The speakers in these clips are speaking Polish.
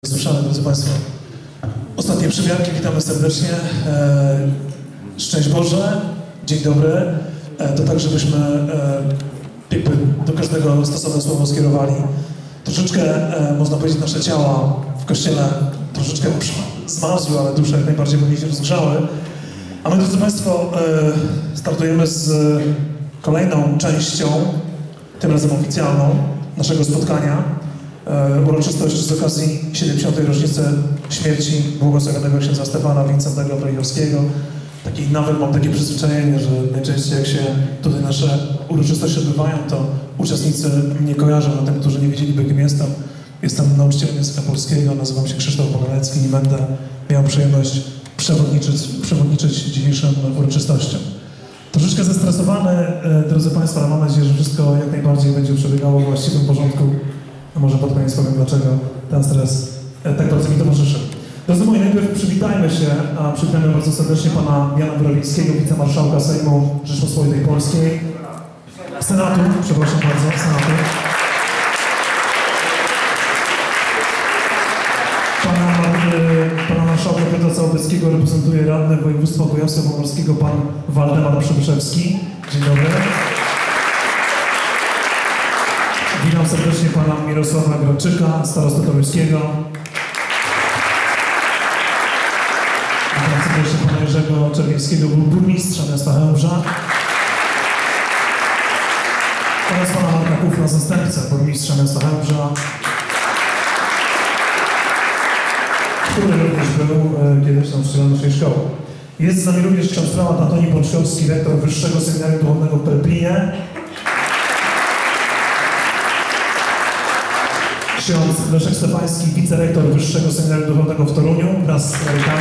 Słyszałem, drodzy Państwo, ostatnie przymiarki, witamy serdecznie. Szczęść Boże, dzień dobry. To tak, żebyśmy jakby do każdego stosowne słowo skierowali. Troszeczkę, można powiedzieć, nasze ciała w Kościele troszeczkę zmarzły, ale dusze jak najbardziej powinny się rozgrzały. A my, drodzy Państwo, startujemy z kolejną częścią, tym razem oficjalną, naszego spotkania. Uroczystość z okazji 70. rocznicy śmierci błogosławionego księdza Stefana Wincentego Brejowskiego. Nawet mam takie przyzwyczajenie, że najczęściej jak się tutaj nasze uroczystości odbywają, to uczestnicy mnie kojarzą, a tym, którzy nie wiedzieliby, kim jestem. Jestem nauczycielem języka polskiego, nazywam się Krzysztof Boganecki i będę miał przyjemność przewodniczyć dzisiejszym uroczystościom. Troszeczkę zestresowany, drodzy Państwo, ale mam nadzieję, że wszystko jak najbardziej będzie przebiegało w właściwym porządku. A może pod koniec powiem, dlaczego ten stres tak bardzo mi towarzyszy. Drodzy moi, najpierw przywitajmy się, a przywitamy bardzo serdecznie pana Jana Borowieckiego, wicemarszałka Sejmu Rzeczypospolitej Polskiej, Senatu, przepraszam bardzo, Senatu. Pana marszałka Piotra Całobeckiego reprezentuje radny województwa kujawsko-pomorskiego pan Waldemar Przybyszewski. Dzień dobry. Witam serdecznie pana Mirosława Graczyka, starostę toruńskiego. Witam serdecznie pana Jerzego Czerwińskiego, burmistrza miasta Chełmża. Oraz pana Marka Kufra, zastępcę burmistrza miasta Chełmża, który również był kiedyś nauczycielem naszej szkoły. Jest z nami również ksiądz prałat Antoni Pączkowski, rektor Wyższego Seminarium Duchownego w Pelplinie. Ksiądz Leszek Stefański, wicerektor Wyższego Seminarium Duchownego w Toruniu wraz z klerykami.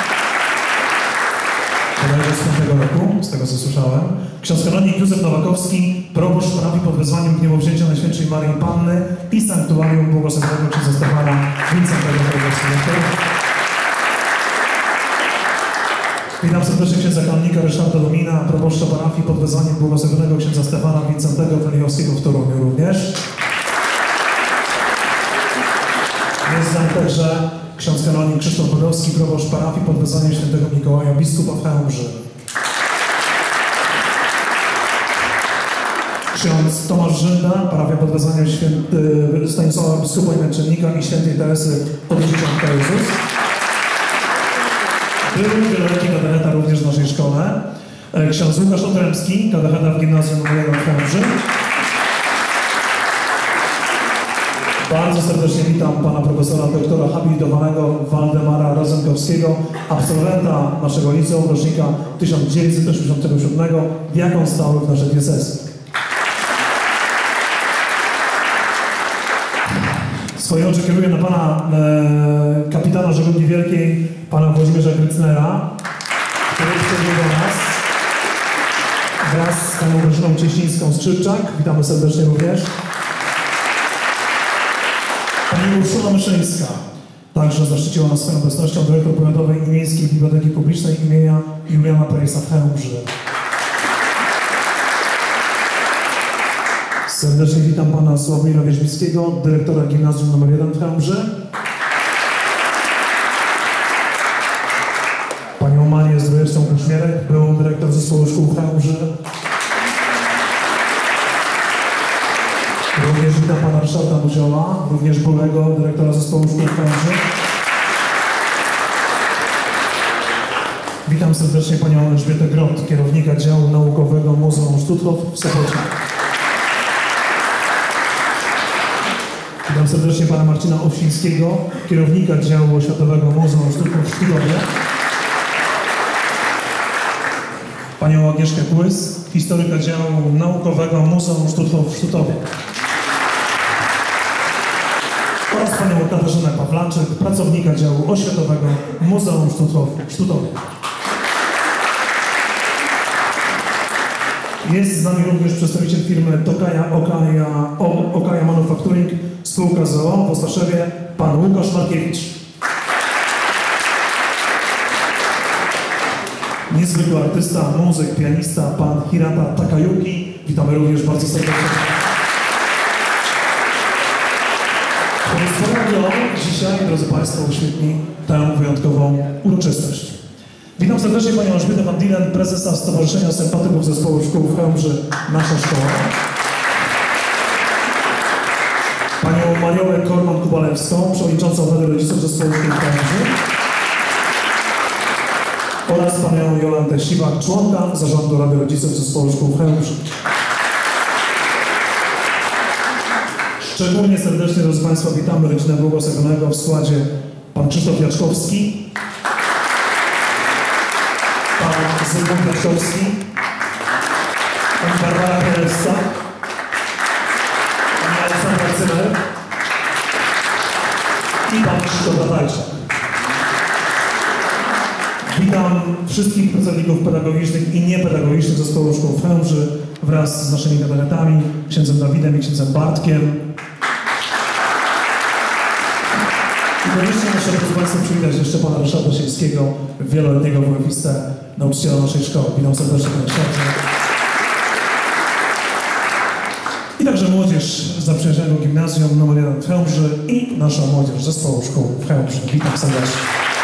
Z 5 roku, z tego co słyszałem. Ksiądz kanonik Józef Nowakowski, proboszcz parafii pod wezwaniem Gniewowzięcia Najświętszej Maryi Panny i sanktuarium błogosławionego księdza Stefana Wincentego Brejowskiego. Witam serdecznie księdza kanonika Ryszarda Domina, proboszcza parafii pod wezwaniem błogosławionego księdza Stefana Wincentego Brejowskiego w Toruniu również. Jest z nami także ksiądz kanonik Krzysztof Bodowski, proboszcz parafii pod wezwaniem świętego Mikołaja, biskupa w Chełmży. Ksiądz Tomasz Żynda, parafia pod wezwaniem Stanisława biskupa i naczelnika i świętej Teresy Podróżniczanka Jezus. Był wieloletni katecheta również w naszej szkole. Ksiądz Łukasz Otremski, katecheta w gimnazjum nr 1 w Chełmży. Bardzo serdecznie witam pana profesora doktora habilitowanego Waldemara Rozenkowskiego, absolwenta naszego liceum, rocznika 1987, diakon stały w naszej diecezji. Swoje oczy kieruję na pana kapitana żeglugi wielkiej, pana Włodzimierza Grycnera, który przybył do nas wraz z panią Grażyną Cieślińską-Skrzypczak. Witamy serdecznie również. Pani Urszula Myszyńska także zaszczyciła nas swoją obecnością, dyrektor powiatowej i miejskiej Biblioteki Publicznej imienia Juliana Prejsa w Chełmży. Serdecznie witam pana Sławomira Wierzbickiego, dyrektora gimnazjum nr 1 w Chełmży. Panią Marię Zdrojewską-Kuczmierek, byłą dyrektor zespołu szkół w Chełmży. Również witam pana Ryszarda Buzioła, również byłego dyrektora zespołu szkół w Chełmży. Witam serdecznie panią Elżbietę Grot, kierownika działu naukowego Muzeum Sztuthów w Sopocie. Witam serdecznie pana Marcina Owsińskiego, kierownika działu oświatowego Muzeum Sztuthów w Sztutowie. Panią Agnieszkę Płys, historyka działu naukowego Muzeum Sztuthów w Sztutowie. Oraz panią Katarzynę Pawlaczyk, pracownika działu oświatowego Muzeum Sztuthów w Sztutowie. Jest z nami również przedstawiciel firmy Okaja Manufacturing, spółka z o.o. w Ostaszewie, pan Łukasz Markiewicz. Niezwykły artysta, muzyk, pianista, pan Hirata Takayuki. Witamy również bardzo serdecznie. Państwo radio dzisiaj, drodzy Państwo, uświetni tę wyjątkową uroczystość. Witam serdecznie Panią Elżbietę Van Dielen, prezesa Stowarzyszenia Sympatyków Zespołu Szkół w Chełmży, Nasza Szkoła. Panią Mariolę Korman-Kubalewską, przewodniczącą Rady Rodziców Zespołu Szkół w Chełmży. Oraz Panią Jolantę Siwak, członka Zarządu Rady Rodziców Zespołu Szkół w Chełmży. Szczególnie serdecznie, drodzy Państwo, witamy rodzinę błogosławionego w składzie pan Krzysztof Jaczkowski, pan Zygmunt Jaczkowski, pani Barbara Peressa, pani Aleksandra Cymer i pan Krzysztof Latajczak. Witam wszystkich pracowników pedagogicznych i niepedagogicznych Zespołu Szkół w Chełmży wraz z naszymi kandydatami, księdzem Dawidem i księdzem Bartkiem. I koniecznie muszę, proszę Państwa, przywitać jeszcze pana Ryszarda Siejskiego, wieloletniego WF-istę, nauczyciela naszej szkoły. Witam serdecznie, panie Ryszardzie. I także młodzież z zaprzyjaźnionego gimnazjum nr 1 w Chełmży i nasza młodzież z Zespołu Szkół w Chełmży. Witam serdecznie.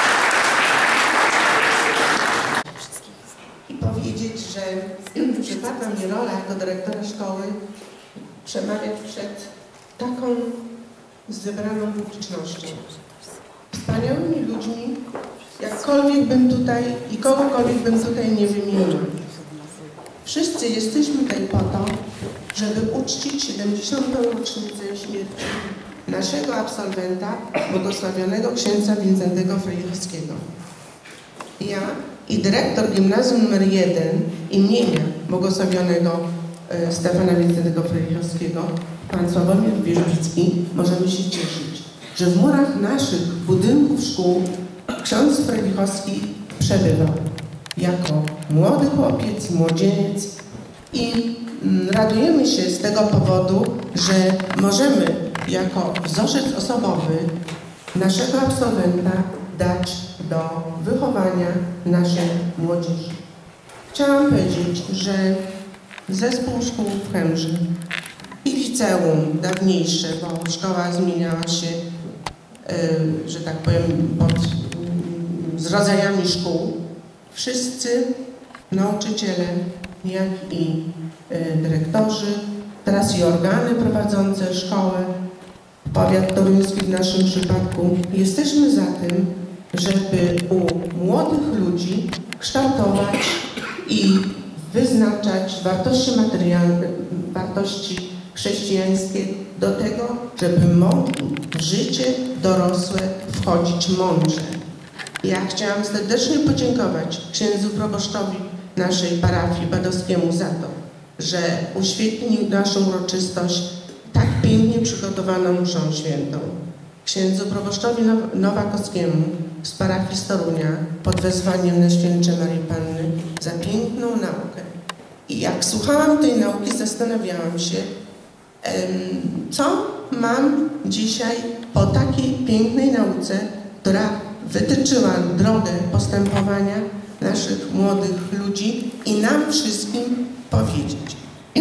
I powiedzieć, że przypadła mi rola jako dyrektora szkoły przemawiać przed taką zebraną publicznością. Wspaniałymi ludźmi, jakkolwiek bym tutaj i kogokolwiek bym tutaj nie wymieniła. Wszyscy jesteśmy tutaj po to, żeby uczcić 70. rocznicę śmierci naszego absolwenta, błogosławionego księdza Wincentego Frejlichowskiego. Ja i dyrektor gimnazjum nr 1 imienia błogosławionego Stefana Wincentego Frejlichowskiego, pan Sławomir Wierzbicki, możemy się cieszyć, że w murach naszych budynków szkół ksiądz Frejlichowski przebywał jako młody chłopiec, młodzieniec i radujemy się z tego powodu, że możemy jako wzorzec osobowy naszego absolwenta dać do wychowania naszej młodzieży. Chciałam powiedzieć, że Zespół Szkół w Chełmży i liceum dawniejsze, bo szkoła zmieniała się, że tak powiem, z rodzajami szkół. Wszyscy nauczyciele, jak i dyrektorzy, teraz i organy prowadzące szkołę, powiat toruński w naszym przypadku, jesteśmy za tym, żeby u młodych ludzi kształtować i wyznaczać wartości materialne, wartości chrześcijańskie do tego, żeby mogli w życie dorosłe wchodzić mądrze. Ja chciałam serdecznie podziękować księdzu proboszczowi naszej parafii Badowskiemu za to, że uświetnił naszą uroczystość tak pięknie przygotowaną mszą świętą. Księdzu proboszczowi Nowakowskiemu z parafii z Torunia pod wezwaniem Najświętszej Marii Panny za piękną naukę. I jak słuchałam tej nauki, zastanawiałam się, co mam dzisiaj po takiej pięknej nauce, która wytyczyła drogę postępowania naszych młodych ludzi i nam wszystkim powiedzieć.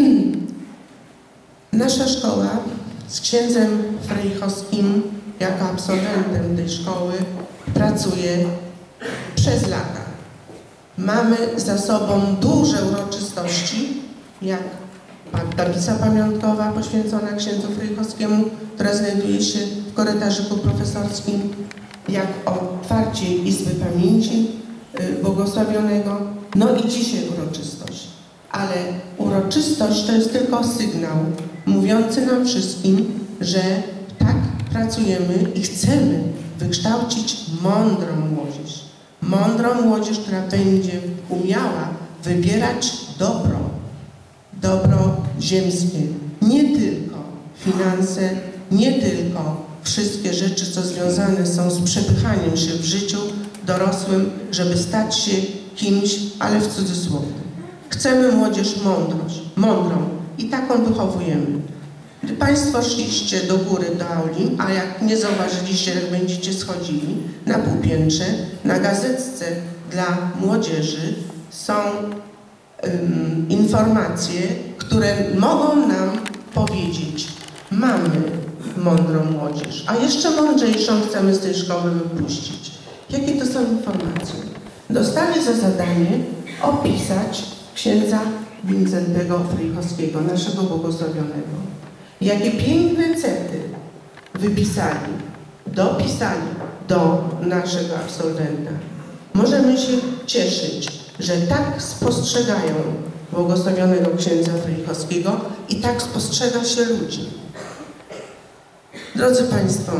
Nasza szkoła z księdzem Frejlichowskim jako absolwentem tej szkoły pracuje przez lata. Mamy za sobą duże uroczystości, jak tablica pamiątkowa poświęcona księdzu Frejlichowskiemu, która znajduje się w korytarzyku profesorskim, jak otwarcie Izby Pamięci błogosławionego, no i dzisiaj uroczystość. Ale uroczystość to jest tylko sygnał mówiący nam wszystkim, że tak pracujemy i chcemy wykształcić mądrą młodzież. Mądrą młodzież, która będzie umiała wybierać dobro ziemskie. Nie tylko finanse, nie tylko wszystkie rzeczy, co związane są z przepychaniem się w życiu dorosłym, żeby stać się kimś, ale w cudzysłowie. Chcemy młodzież mądrą i taką wychowujemy. Gdy Państwo szliście do góry, do auli, a jak nie zauważyliście, jak będziecie schodzili na półpiętrze, na gazetce dla młodzieży są informacje, które mogą nam powiedzieć: mamy mądrą młodzież, a jeszcze mądrzejszą chcemy z tej szkoły wypuścić. Jakie to są informacje? Dostali za zadanie opisać księdza Wincentego Fryjchowskiego, naszego błogosławionego. Jakie piękne cechy wypisali, dopisali do naszego absolwenta. Możemy się cieszyć, że tak spostrzegają błogosławionego księdza Fryjchowskiego i tak spostrzega się ludzi. Drodzy Państwo,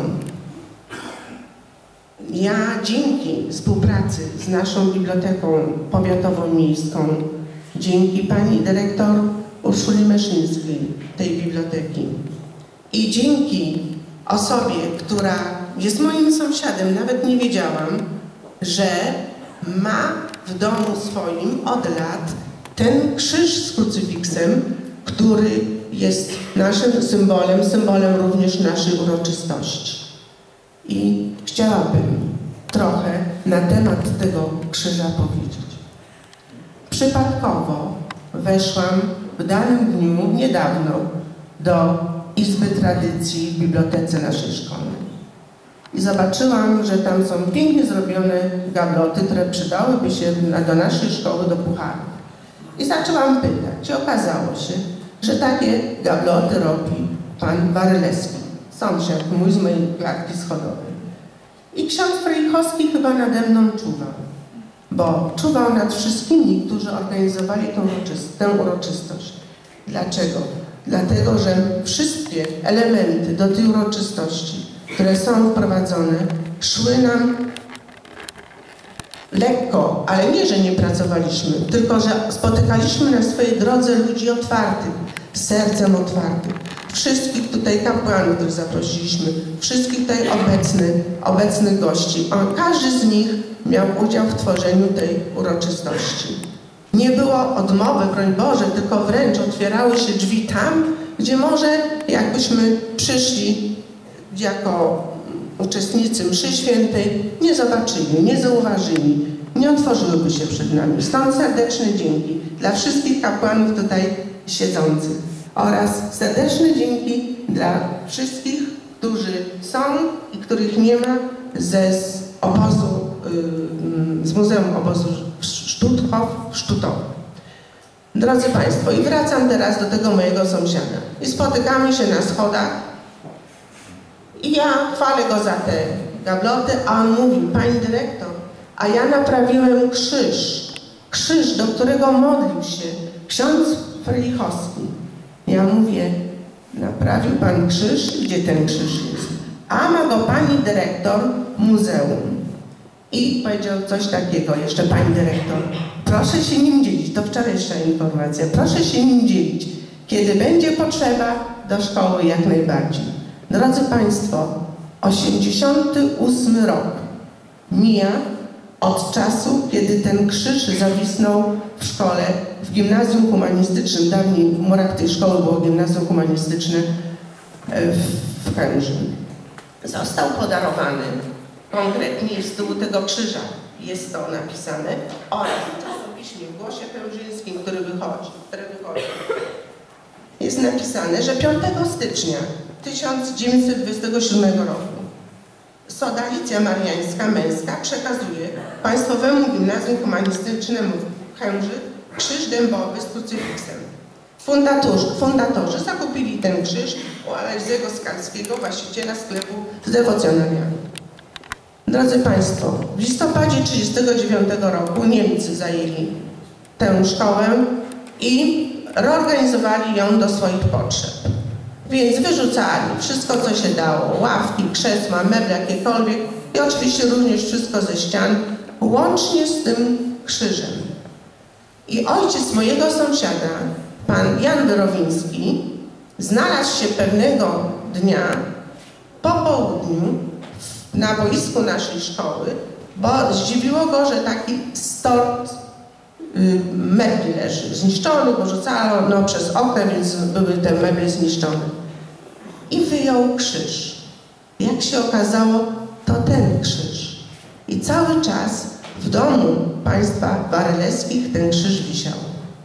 ja dzięki współpracy z naszą Biblioteką Powiatową Miejską, dzięki pani dyrektor Urszuli Meszyńskiej tej biblioteki i dzięki osobie, która jest moim sąsiadem, nawet nie wiedziałam, że ma w domu swoim od lat ten krzyż z krucyfiksem, który jest naszym symbolem również naszej uroczystości. I chciałabym trochę na temat tego krzyża powiedzieć. Przypadkowo weszłam w danym dniu, niedawno, do Izby Tradycji w bibliotece naszej szkoły. I zobaczyłam, że tam są pięknie zrobione gabloty, które przydałyby się do naszej szkoły, do pucharów. I zaczęłam pytać. I okazało się, że takie gabloty robi pan Waryleski, sąsiad mój z mojej klatki schodowej. I ksiądz Fryjchowski chyba nade mną czuwał, bo czuwał nad wszystkimi, którzy organizowali tę uroczystość. Dlaczego? Dlatego, że wszystkie elementy do tej uroczystości, które są wprowadzone, szły nam lekko, ale nie, że nie pracowaliśmy, tylko że spotykaliśmy na swojej drodze ludzi otwartych, sercem otwartych. Wszystkich tutaj kapłanów, których zaprosiliśmy, wszystkich tutaj obecnych gości. Każdy z nich miał udział w tworzeniu tej uroczystości. Nie było odmowy, broń Boże, tylko wręcz otwierały się drzwi tam, gdzie może jakbyśmy przyszli jako uczestnicy mszy świętej, nie zobaczyli, nie zauważyli, nie otworzyłyby się przed nami. Stąd serdeczne dzięki dla wszystkich kapłanów tutaj siedzących oraz serdeczne dzięki dla wszystkich, którzy są i których nie ma z Muzeum Obozu Stutthof w Sztutowie. Drodzy Państwo, i wracam teraz do tego mojego sąsiada. I spotykamy się na schodach i ja chwalę go za te gabloty, a on mówi: pani dyrektor, a ja naprawiłem krzyż, do którego modlił się ksiądz Fryjchowski. Ja mówię: naprawił pan krzyż? Gdzie ten krzyż jest? A ma go pani dyrektor muzeum. I powiedział coś takiego jeszcze: pani dyrektor, proszę się nim dzielić, to wczorajsza informacja, proszę się nim dzielić, kiedy będzie potrzeba, do szkoły jak najbardziej. Drodzy Państwo, 88 rok mija od czasu, kiedy ten krzyż zawisnął w szkole, w gimnazjum humanistycznym. Dawniej w murach tej szkoły było gimnazjum humanistyczne w Chęży. Został podarowany, konkretnie z tyłu tego krzyża jest to napisane, oraz w czasopiśmie w Głosie Chężyńskim, które wychodzi, jest napisane, że 5 stycznia 1927 roku Sodalicja Mariańska Męska przekazuje Państwowemu Gimnazjum Humanistycznemu w Chęży krzyż dębowy z krucyfiksem. Fundatorzy zakupili ten krzyż u Alezego Skalskiego, właściciela sklepu z dewocjonariami. Drodzy Państwo, w listopadzie 1939 roku Niemcy zajęli tę szkołę i reorganizowali ją do swoich potrzeb. Więc wyrzucali wszystko, co się dało, ławki, krzesła, meble, jakiekolwiek i oczywiście również wszystko ze ścian, łącznie z tym krzyżem. I ojciec mojego sąsiada, pan Jan Wyrowiński, znalazł się pewnego dnia po południu na boisku naszej szkoły, bo zdziwiło go, że taki stort mebli leży, zniszczony, bo rzucano przez okna, więc były te meble zniszczone. I wyjął krzyż. Jak się okazało, to ten krzyż. I cały czas w domu państwa Waryleskich ten krzyż wisiał.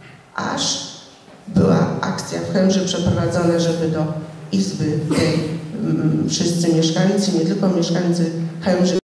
Aż była akcja w Chęży przeprowadzona, żeby do izby tej wszyscy mieszkańcy, nie tylko mieszkańcy Chełmży